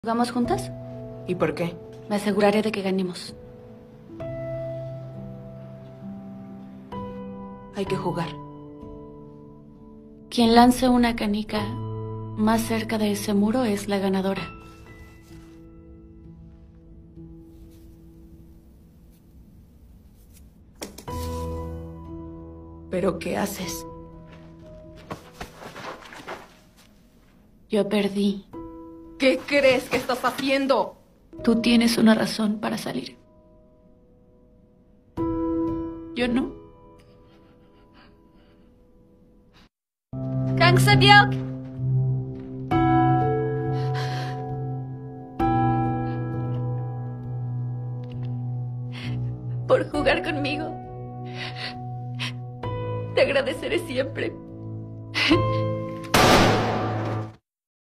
¿Jugamos juntas? ¿Y por qué? Me aseguraré de que ganemos. Hay que jugar. Quien lance una canica más cerca de ese muro es la ganadora. ¿Pero qué haces? Yo perdí. ¿Qué crees que estás haciendo? Tú tienes una razón para salir. Yo no. Kang Sabyok. Por jugar conmigo. Te agradeceré siempre.